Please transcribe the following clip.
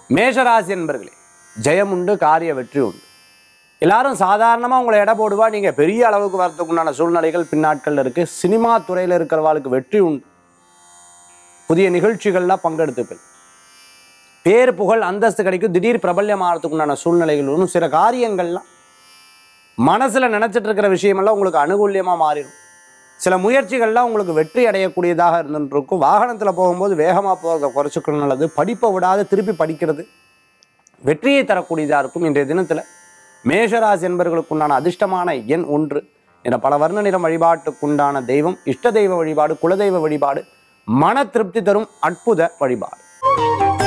மேஷராசி என்பர்களே, ஜெயம் உண்டு, காரிய வெற்றி உண்டு. எல்லாரும் சாதாரணமாக உங்களை எடை போடுவா, நீங்கள் பெரிய அளவுக்கு வரதுக்கு உண்டான சூழ்நிலைகள் பின்னாட்கள் இருக்குது. சினிமா துறையில் இருக்கிறவாளுக்கு வெற்றி உண்டு. புதிய நிகழ்ச்சிகள்லாம் பங்கெடுத்துப்பேன். பேர் புகழ் அந்தஸ்து கிடைக்கும். திடீர் பிரபல்யம் ஆகிறதுக்கு உண்டான சூழ்நிலைகள் ஒன்றும் சில காரியங்கள்லாம் மனசில் நினச்சிட்டு இருக்கிற விஷயமெல்லாம் உங்களுக்கு அனுகூல்யமாக மாறிடும். சில முயற்சிகள்லாம் உங்களுக்கு வெற்றி அடையக்கூடியதாக இருந்துருக்கும். வாகனத்தில் போகும்போது வேகமாக போகிறத குறைச்சிக்கணும் நல்லது. படிப்பை விடாத திருப்பி படிக்கிறது வெற்றியை தரக்கூடியதாக இருக்கும். இன்றைய தினத்தில் மேஷராசி என்பவர்களுக்குண்டான அதிர்ஷ்டமான எண் 1 என பல வர்ண நிறம். வழிபாட்டுக்குண்டான தெய்வம் இஷ்ட தெய்வ வழிபாடு, குலதெய்வ வழிபாடு, மன திருப்தி தரும் அற்புத வழிபாடு.